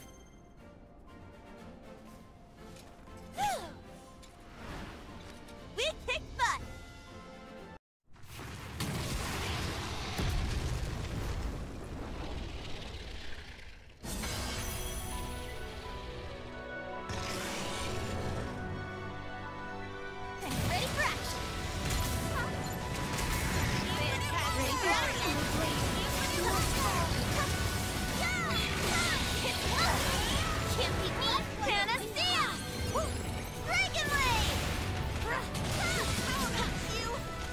S2: We kick butt. Ready for action. Ready for action. Can't beat me. Panacea. Dragon Wave. How about you?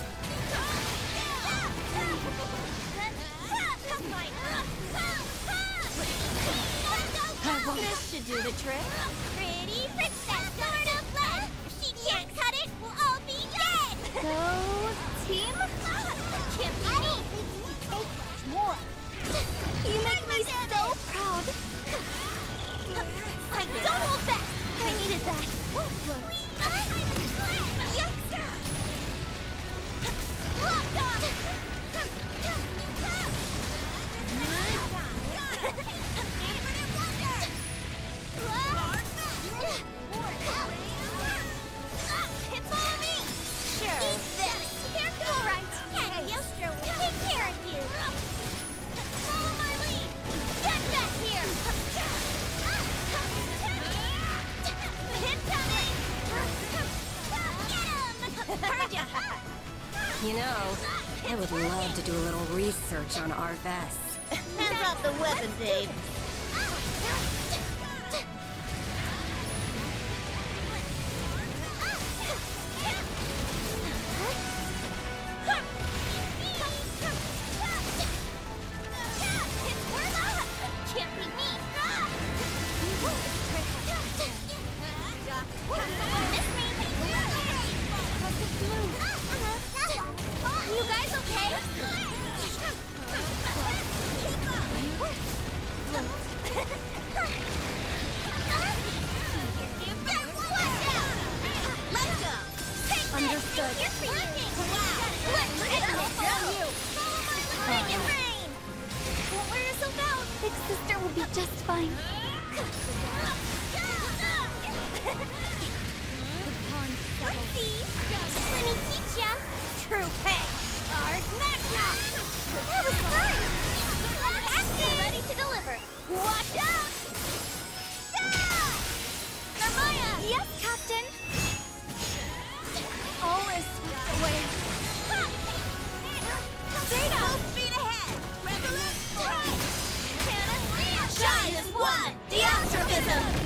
S4: This should do the trick.
S2: Pretty princess going to play. If she can't cut it, we'll all be dead.
S1: Go, team.
S2: Can't beat me.
S1: More. You make me so proud.
S2: Like, don't hold back.
S1: I needed that.
S2: Yikes.
S4: You know, I would love to do a little research on our vests.
S2: Hands off the weapon, Dave.
S1: You guys okay?
S2: Let's go.
S1: Understood. Where is about? Big sister will be just fine. Let me teach ya.
S2: True pay. Art Magna.
S1: That was fun. Acting ready to deliver.
S2: Watch out. Amaya.
S1: Yes, Captain. All is swept away.
S2: Zeta. Full speed ahead. Resolute. Cannon. Shine as one. Deontrism.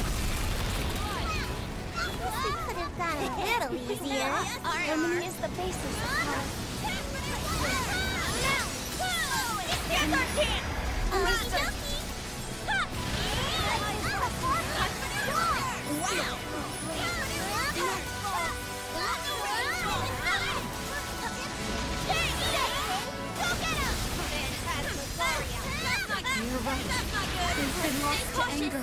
S1: We could have gone a little easier. Harmony is the basis of power.
S2: Here's our chance.
S1: Understood.
S2: Wow.
S1: You're right. They've been lost to anger.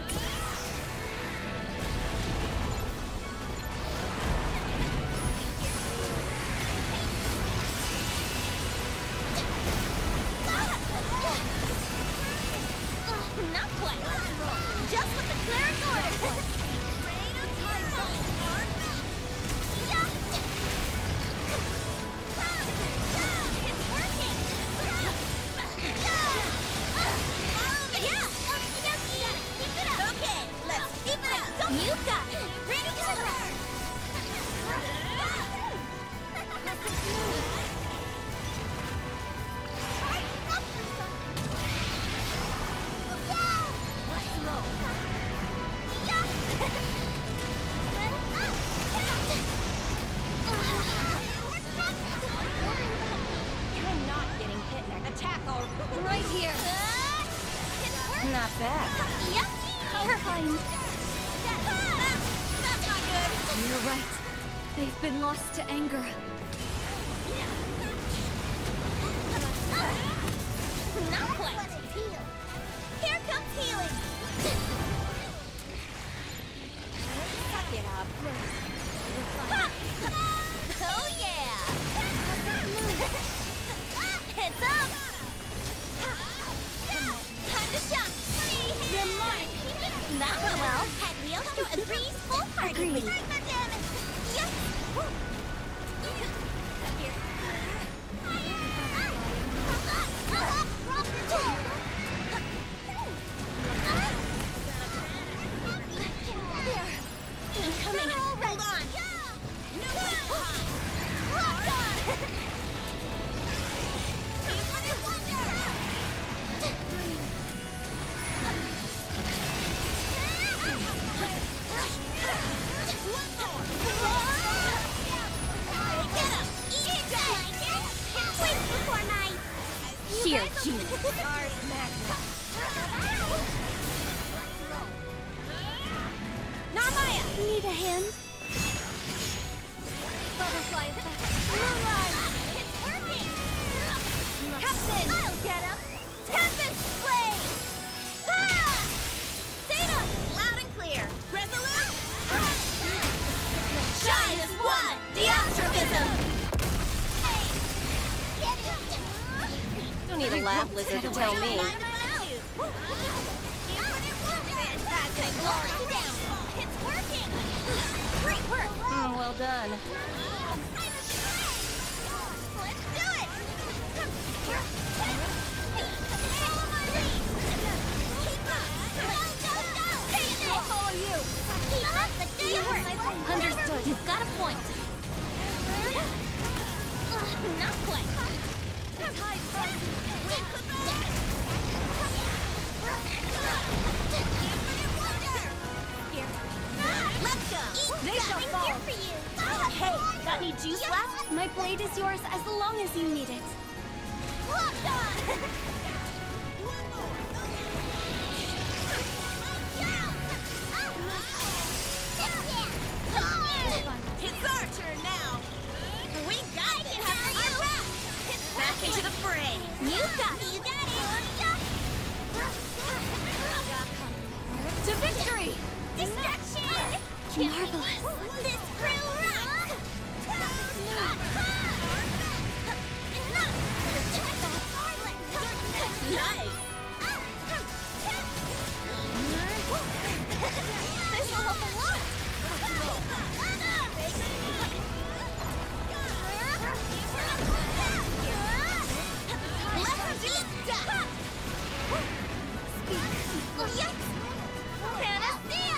S2: Not quite. Just what the cleric ordered. It's working. Yeah. Keep it up. Okay, let's keep it up. You got it. Ready to rock.
S4: I'm not getting hit next. Attack all right here. Not bad.
S2: Yep.
S1: Terrifying.
S2: That's not good.
S1: You're right. They've been lost to anger.
S2: Not quite. Here comes healing.
S4: Suck it up.
S2: Oh yeah. Heads up. Time to shine. You're mine. That went well. Cagliostro agrees wholeheartedly.
S1: Agreed.
S2: Yes. Incoming. Hold on. Rock on.
S4: Sheer genius. Ars Magna.
S2: Narmaya!
S1: Need a hand?
S2: Butterfly effect. Moonlight! It's working! Captain! I'll get him! Tempest Blade! Ah! Zeta! Loud and clear! Resolute! Shine as one! Deontrism!
S4: Don't need a lab lizard to tell me.
S2: It's working! Great work!
S4: Mm, well done.
S2: Let's do it! Follow my lead! Keep up! I'll follow you! Keep up the good work!
S4: Understood.
S2: You've got a point.
S1: Any juice left? My blade is yours as long as you need it.
S2: Locked on!
S4: It's our turn now.
S2: We got it! Cover you!
S4: Back into the fray.
S2: You got it! You got it!
S4: To victory!
S2: Destruction!
S1: Marvelous.
S2: This crew rocks!
S4: Nice!
S2: This will help a lot! Let's do stuff! Yes! Panacea!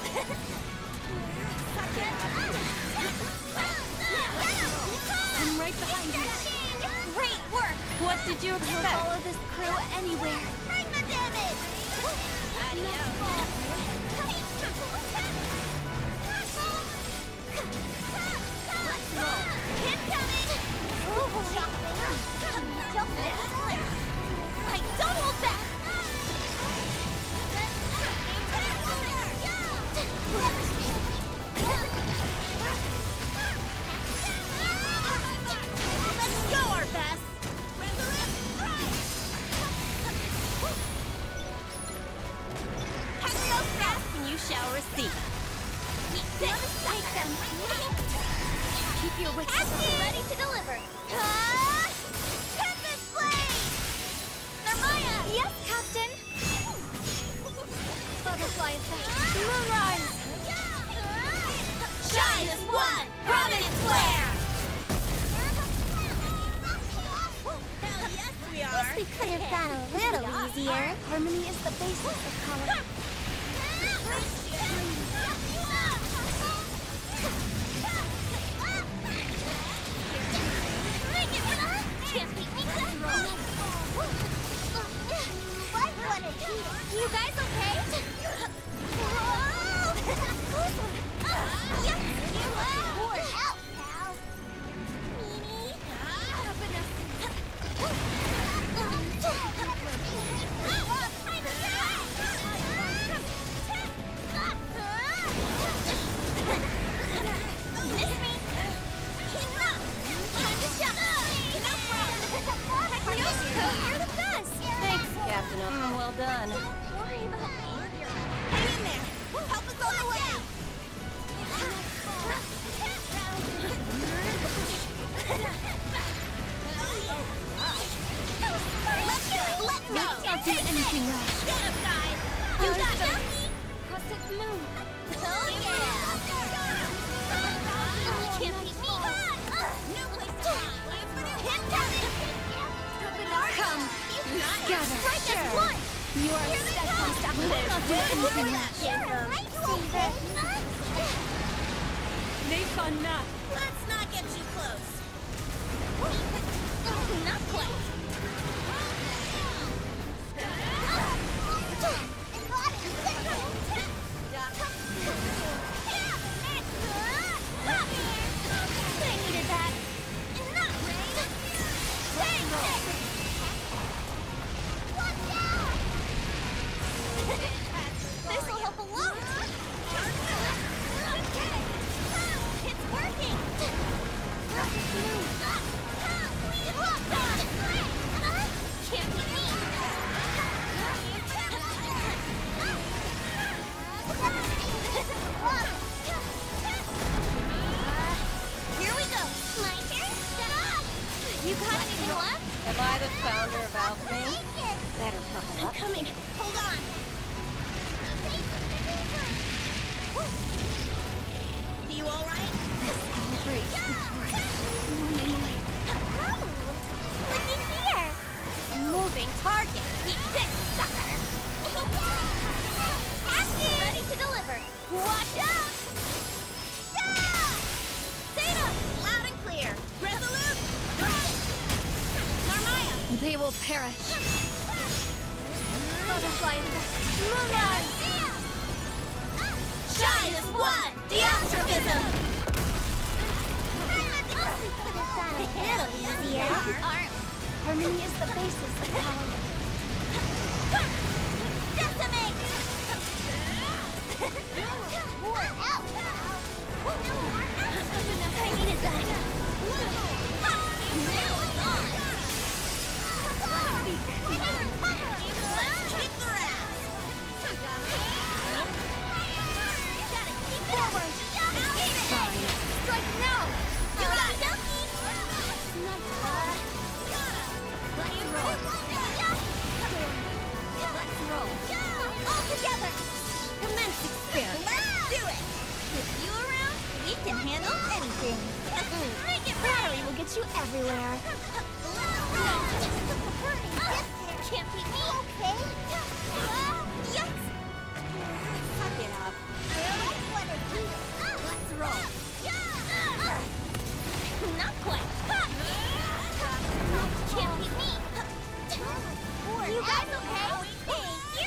S1: I'm right behind you.
S2: Great work!
S4: What did you
S1: I'll
S4: expect?
S1: follow this crew anywhere.
S2: Magma damage! Hey, don't hold back!
S4: Let's go, our best! Helios fast and you shall receive.
S2: Take them!
S1: Keep your wits
S2: Action!
S1: about.
S2: Ready to deliver! Ah! Tempest Blade! Narmaya!
S1: Yes, Captain. Butterfly effect. Moonrise.
S4: Shine as one! Prominent flare! Hell yes, we are!
S1: We could have gone a little easier. Harmony is the basis of color.
S2: You guys okay? Help, pal. Meanie. Miss me? Time to jump. No problem. You're the best.
S4: Thanks, Captain. Mm, well done.
S2: Don't worry about me.
S4: Hang in there! Help us on the way!
S2: Let's do it. Let's go.
S1: I'll do anything right.
S2: Get him, guys. You got it.
S1: Cosmic moon.
S2: Oh yeah. Can't beat me. No place to hide. Him coming.
S1: Come. Gather.
S2: Strike as one.
S1: You are steadfast. I will not do anything rash.
S4: Let's not get too close.
S2: Not quite. I needed that. Not rain. Take it. Watch out. This will help a lot. It's working. Can't be me. Here we go. My turn. You got anything left?
S4: Am I the founder of Alchemy? Better buckle
S2: I'm
S4: up.
S2: coming. Hold on.
S4: You all right?
S2: Looky here. Moving target. Eat this, sucker. Action. Ready to deliver. Watch out. Stop.
S4: Zeta! Loud and clear! Resolute! Narmaya!
S1: They will perish. Butterfly effect. Moonrise.
S4: Shine as one! The Astrovism!
S2: Magma
S1: here. Harmony is the basis of power.
S2: Decimate! More out! I needed that. Now it's on! Let's kick their ass! Gotta keep forward! Fine. Strike now! You got it! Let's roll! Let's roll! All together! Commence experiment! Let's do it! With you around, we can handle anything! Make it
S1: Battery will get you everywhere.
S2: Can't beat me! Okay! Yes! Suck it up! I like what it feels! Let's roll! Not quite! Can't beat me! You guys okay? Thank you!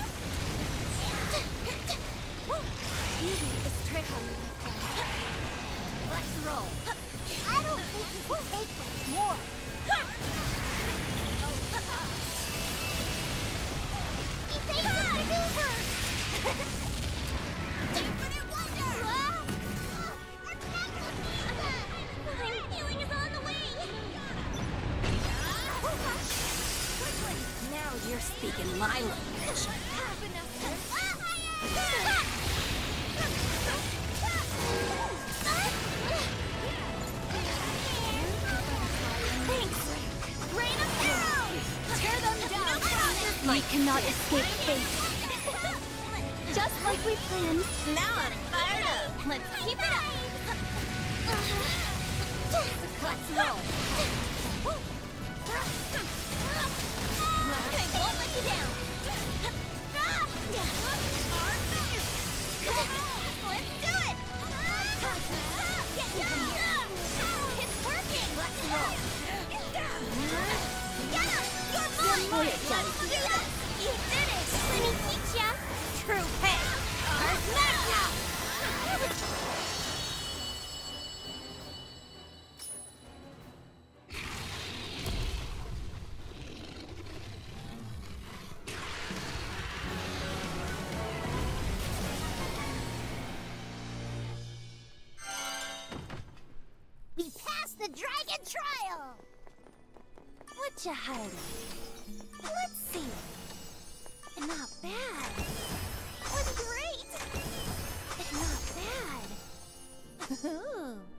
S1: Beauty is trick on me.
S2: Let's roll! I don't think you can take much more! Infinite wonder! Healing is on the way!
S4: Now you're speaking my language.
S2: Thanks! Rain of arrows! Tear them down!
S1: We cannot escape fate. Just like we planned.
S2: Now I'm fired up! Let's keep it up! Let's roll! I won't let you down! Let's do it! It's working! Let's roll! Get up! You're mine!
S1: Let's do
S2: this! You did it! Let me teach ya! True pay! Ours now! We passed the dragon trial!
S1: What you hiding?
S2: Let's see. Not bad. Was great. Not bad. Ooh.